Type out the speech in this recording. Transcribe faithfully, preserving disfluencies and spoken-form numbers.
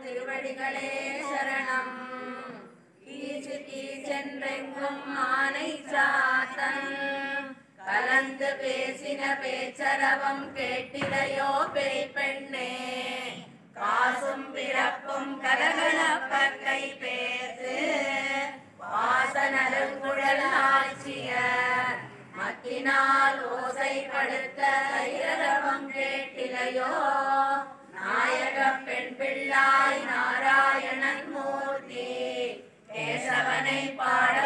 திருவடிகளே சரணம். கீச்சு கீச்சென்றெங்கும் மானை சாத்தன் கலந்து பேசின பேச்சரவம் கேட்டிலையோ பேய் பெண்ணே. காசும் பிறப்பும் கலகலப்ப கை பேசு வாசனருங்குழல் ஆட்சிய மத்தினால் ஓசைப்படுத்த கைரவம் கேட்டிலையோ. நாயக பெண் பிள்ளாய் நாராயணன் மூர்த்தி கேசவனை பாட